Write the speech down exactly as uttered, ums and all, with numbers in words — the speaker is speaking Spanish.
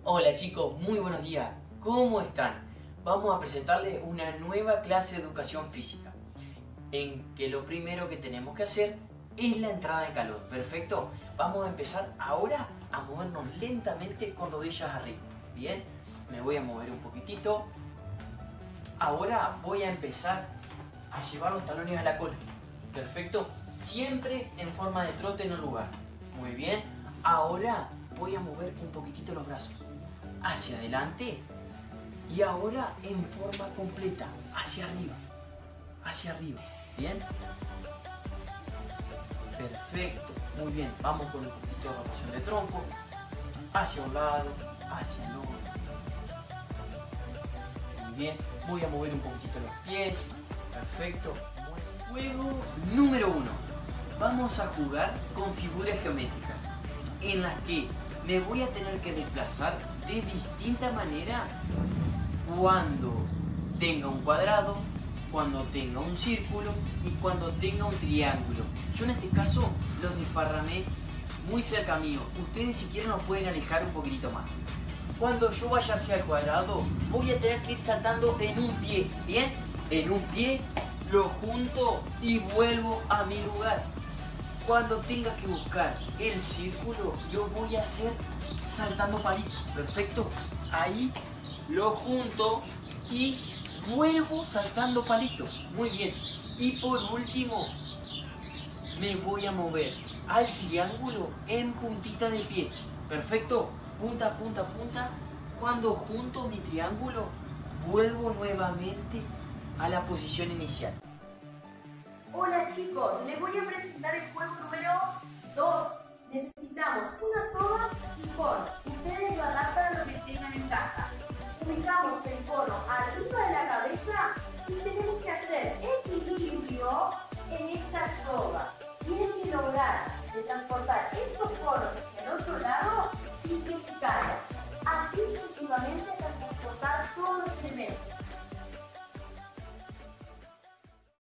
Hola chicos, muy buenos días. ¿Cómo están? Vamos a presentarles una nueva clase de educación física, en que lo primero que tenemos que hacer es la entrada de calor. Perfecto. Vamos a empezar ahora a movernos lentamente con rodillas arriba. Bien, me voy a mover un poquitito. Ahora voy a empezar a llevar los talones a la cola. Perfecto. Siempre en forma de trote en un lugar. Muy bien. Ahora voy a mover un poquitito los brazos hacia adelante y ahora en forma completa hacia arriba, hacia arriba. Bien. Perfecto. Muy bien. Vamos con un poquito de rotación de tronco hacia un lado, hacia el otro. Muy bien. Voy a mover un poquitito los pies. Perfecto. Juego número uno. Vamos a jugar con figuras geométricas en las que me voy a tener que desplazar de distinta manera cuando tenga un cuadrado, cuando tenga un círculo y cuando tenga un triángulo. Yo en este caso los desparramé muy cerca mío. Ustedes si quieren los pueden alejar un poquitito más. Cuando yo vaya hacia el cuadrado voy a tener que ir saltando en un pie. Bien, en un pie lo junto y vuelvo a mi lugar. Cuando tenga que buscar el círculo, yo voy a hacer saltando palitos. Perfecto. Ahí lo junto y vuelvo saltando palitos. Muy bien. Y por último, me voy a mover al triángulo en puntita de pie. Perfecto. Punta, punta, punta. Cuando junto mi triángulo, vuelvo nuevamente a la posición inicial. Hola chicos, les voy a presentar el juego número dos. Necesitamos una soga y conos. Ustedes lo adaptan a lo que tengan en casa. Ubicamos el cono arriba de la cabeza y tenemos que hacer equilibrio en esta soga. Tienen que lograr de transportar estos conos hacia el otro lado